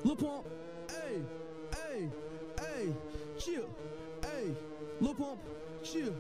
Lil Pump, hey, hey, hey, chill, hey, Lil Pump, chill.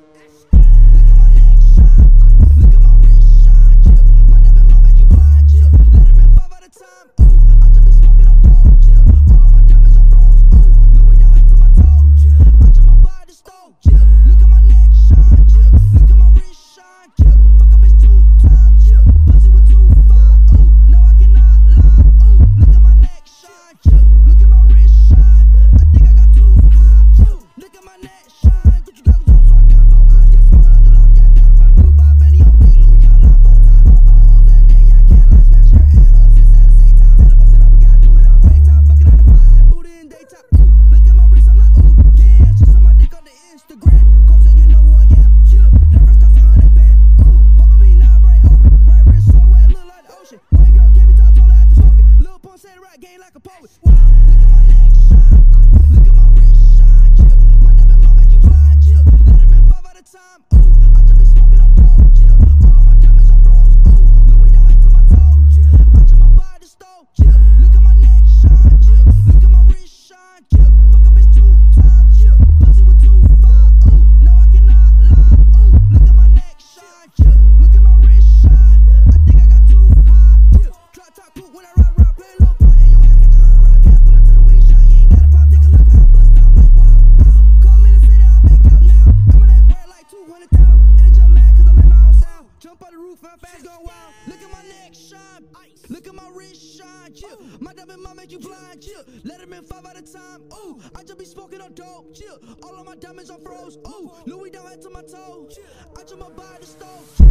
Look at my wrist shine, chill. My diamond might make you blind, chill. Let him in 5 at a time, ooh. I just be smoking on dope, chill. All of my diamonds are froze, ooh. Louis down head to my toe, chill. I just my body stove, chill. Look at my neck shine, chill. Look at my wrist shine, chill. Fuck up his 2 times, chill. Pussy with 2 5, ooh. No, I cannot lie, ooh. Look at my neck shine, chill. Look at my wrist shine. I think I got 2 high, chill. Look at my neck shine. Gucci goggles on, so I got 4 eyes. Just smoking on the loud, yeah, got a brand new Bob Benny on me, Lou, y'all on both times. Pop holes and then y'all can't let smash her ass up. Since at the same time, had to bust it up, we gotta do it on FaceTime. Fucking on the fire, I booty in daytime, ooh. Look at my wrist, I'm like, ooh, yeah. She saw my dick on the Instagram. Come say you know who I am, chill. That first cost 100 band, ooh. Poppin' me now, right over. Right wrist so wet, look like the ocean. One girl gave me top, told her I had to smoke it. Lil Pump said rap game like a poet. Wow, look at my neck shine. Look at my wrist shine, chill. My diamond might make you blind, chill. Let him in 5 at a time, ooh. I just be smoking on dope, chill. All of my diamonds are froze, ooh. Louis down head to my toe, chill. I just my body stove, chill. Look at my neck shine, chill. Look at my wrist shine, chill. Fuck up his 2 times, chill. Pussy with 2 5, ooh. No, I cannot lie, ooh. Look at my neck shine, chill. Look at my wrist shine. I think I got 2 high, chill. Drop top cool when I ride around, play a little part, and your ass get your heart around. Can't pull up to the weed shot, you ain't got a pop. Take a look, I bust down like wow, wow. Come in the city, I'll make out now. I'm on that bread like 200,000, and they jump mad 'cause I'm in my own sound. Jump out the roof, I'm fast, going wild. Look at my neck shine, ice. Look at my wrist shine, chill. My diamond might make you blind, chill. Let him in 5 at a time, ooh. I just be smoking on dope, chill. All of my diamonds are froze, ooh. Louis down head to my toe, I just my body stove.